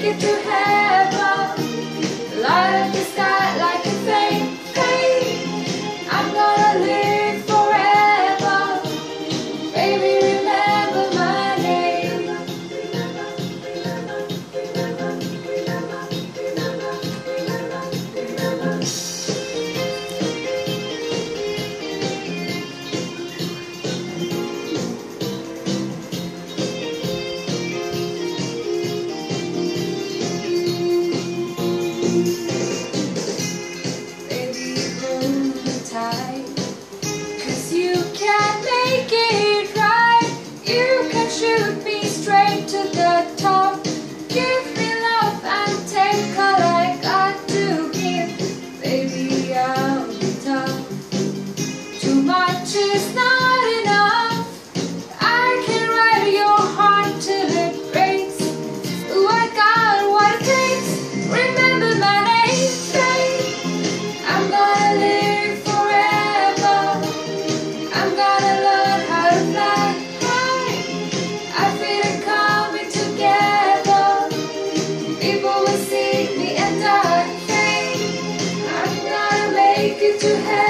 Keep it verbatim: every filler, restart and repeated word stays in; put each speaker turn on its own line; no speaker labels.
it to heaven. Light up the sky like a flame, flame. I'm gonna live forever. Baby, remember my name. Cause you can make it right. You can shoot me straight to the top. Give me love and take all I got to give. Baby, I'll be tough. Too much is not enough. I can ride your heart till it breaks. Ooh, I got what it takes. Remember my name, babe. I'm gonna live forever. I'm gonna learn how to fly high. I feel it coming together. People will see me and I think I'm gonna make it to heaven.